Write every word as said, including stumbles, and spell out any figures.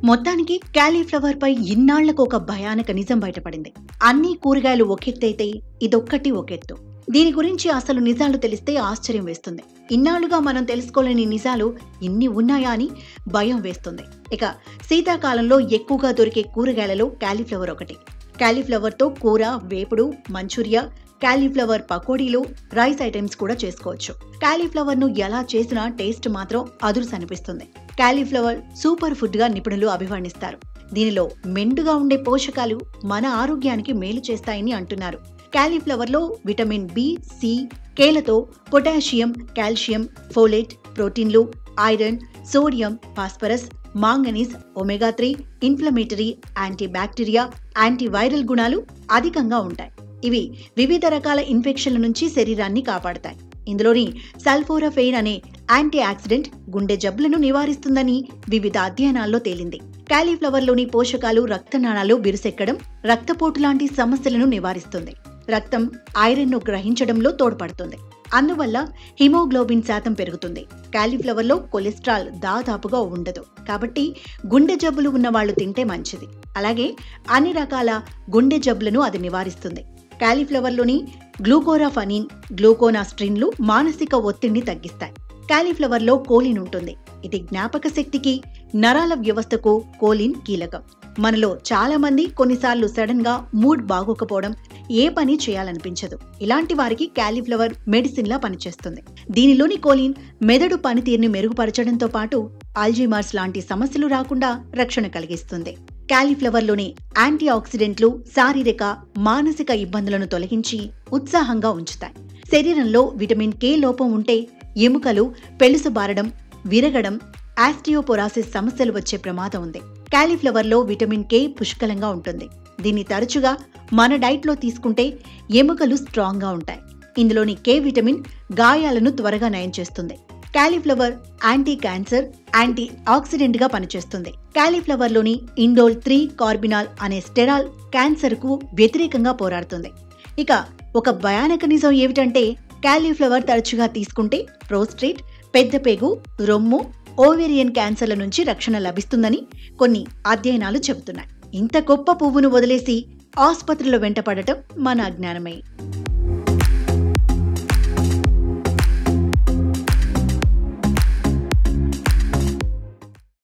మొత్తానికి కాలీఫ్లవర్ పై ఇన్నాళ్లకు ఒక భయానక నిజం బయటపడింది. అన్ని కూరగాయలు ఒకెత్తైతే ఇదొక్కటి ఒకెత్తు. దీని గురించి అసలు నిజాలు తెలిస్తే ఆశ్చర్యం వేస్తుంది. ఇన్నాళ్లుగా మనం తెలుసుకోలేని నిజాలు ఇన్ని ఉన్నాయా అని భయం వేస్తుంది. ఇక శీతాకాలంలో ఎక్కువగా దొరికే కూరగాయలలో కాలీఫ్లవర్ ఒకటి. కాలీఫ్లవర్ తో కూర, వేపుడు, మంచూరియా, కాలీఫ్లవర్ పకోడీలు, రైస్ ఐటమ్స్ కూడా చేసుకోవచ్చు. కాలీఫ్లవర్ ను ఎలా చేసినా టేస్ట్ మాత్రం అదుర్స్ అనిపిస్తుంది. కాలీఫ్లవర్ సూపర్ ఫుడ్ గా నిపుణులు అభివర్ణిస్తారు. దీనిలో మెండుగా ఉండే పోషకాలు మన ఆరోగ్యానికి మేలు చేస్తాయని అంటున్నారు. కాలీఫ్లవర్ లో విటమిన్ బి, సి, కేలతో పొటాషియం, కాల్షియం, ఫోలేట్, ప్రోటీన్లు, iron, sodium, phosphorus, manganese, omega three, inflammatory, anti bacteria, antiviral గుణాలు అధికంగా ఉంటాయి. ఇవి వివిధ రకాల ఇన్ఫెక్షన్ల నుంచి శరీరాన్ని కాపాడతాయి. ఇందులోని సల్ఫోరఫెయిన్ అనే యాంటీ ఆక్సిడెంట్ గుండె జబ్బులను నివారిస్తుందని వివిధ అధ్యయనాల్లో తేలింది. కాలీఫ్లవర్లోని పోషకాలు రక్తనాళాలు బిరుసెక్కడం, రక్తపోటు లాంటి సమస్యలను నివారిస్తుంది. రక్తం ఐరన్ ను గ్రహించడంలో తోడ్పడుతుంది. అందువల్ల హిమోగ్లోబిన్ శాతం పెరుగుతుంది. కాలీఫ్లవర్లో కొలెస్ట్రాల్ దాదాపుగా ఉండదు. కాబట్టి గుండె జబ్బులు ఉన్న వాళ్ళు తింటే మంచిది. అలాగే అన్ని రకాల గుండె జబ్బులను అది నివారిస్తుంది. కాలీఫ్లవర్లోని గ్లూకోరాఫనిన్, గ్లూకోనాస్ట్రిన్లు మానసిక ఒత్తిడిని తగ్గిస్తాయి. కాలీఫ్లవర్లో కోలిన్ ఉంటుంది. ఇది జ్ఞాపక శక్తికి, నరాల వ్యవస్థకు కోలిన్ కీలకం. మనలో చాలా మంది కొన్నిసార్లు సడన్ గా మూడ్ బాగోకపోవడం, ఏ పని చేయాలనిపించదు. ఇలాంటి వారికి కాలీఫ్లవర్ మెడిసిన్ లా పనిచేస్తుంది. దీనిలోని కోలిన్ మెదడు పనితీరుని మెరుగుపరచడంతో పాటు ఆల్జీమర్స్ లాంటి సమస్యలు రాకుండా రక్షణ కలిగిస్తుంది. కాలీఫ్లవర్లోని యాంటీ ఆక్సిడెంట్లు శారీరక, మానసిక ఇబ్బందులను తొలగించి ఉత్సాహంగా ఉంచుతాయి. శరీరంలో విటమిన్ కే లోపం ఉంటే ఎముకలు పెలుసుబారడం, విరగడం, ఆస్టియోపోరాసిస్ సమస్యలు వచ్చే ప్రమాదం ఉంది. కాలీఫ్లవర్లో విటమిన్ కే పుష్కలంగా ఉంటుంది. దీన్ని తరచుగా మన డైట్లో తీసుకుంటే ఎముకలు స్ట్రాంగ్ గా ఉంటాయి. ఇందులోని కే విటమిన్ గాయాలను త్వరగా నయం చేస్తుంది. Cauliflower anti cancer, anti oxidant గా పనిచేస్తుంది. కాలీఫ్లవర్లోని ఇండోల్ త్రీ కార్బినాల్ అనే స్టెరాల్ క్యాన్సర్ కు వ్యతిరేకంగా పోరాడుతుంది. ఇక ఒక భయానక నిజం ఏమిటంటే కాలీఫ్లవర్ తరచుగా తీసుకుంటే ప్రోస్టేట్, పెద్దపేగు, రొమ్ము, ఓవేరియన్ క్యాన్సర్ల నుంచి రక్షణ లభిస్తుందని కొన్ని అధ్యయనాలు చెబుతున్నాయి. ఇంత గొప్ప పువ్వును వదిలేసి ఆసుపత్రిలో వెంటపడటం మన అజ్ఞానమే.